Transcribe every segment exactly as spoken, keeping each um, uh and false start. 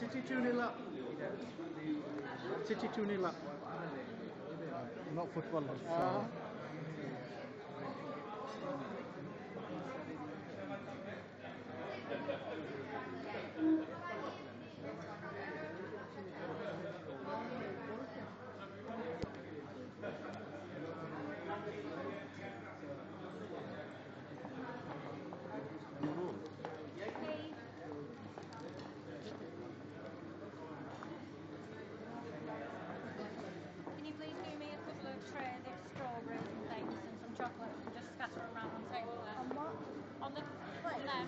City two nil up. City two nil up. Not footballers. Uh, Can you please do me a couple of trays of strawberries and things and some chocolate and just scatter them around on the table there? On what? On the on there.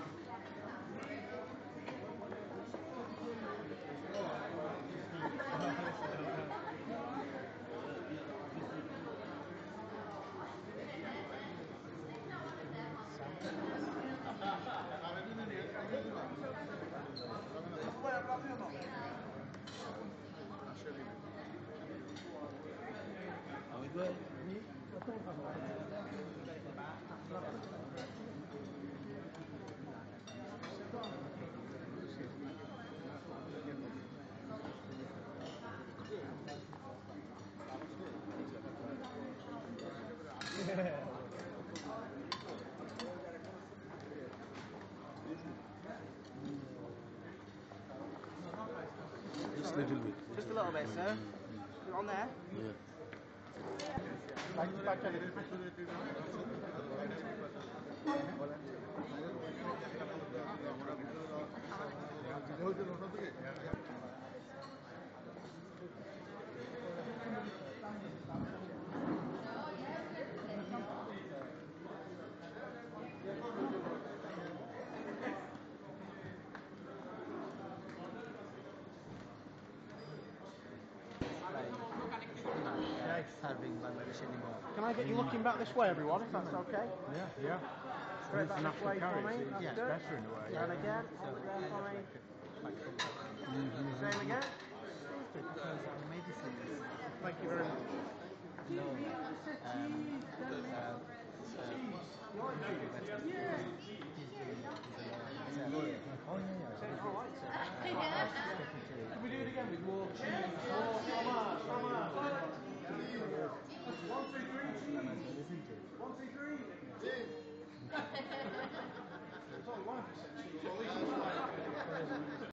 Just a little bit. just a little bit, sir. You're on there. Yeah. Serving Bangladesh anymore. Can I get you looking back this way, everyone, if that's okay? Yeah, yeah. Straight back this way for me. That's Yeah, good. better in a way. And again, hold it there for me. Same again. Thank you very much.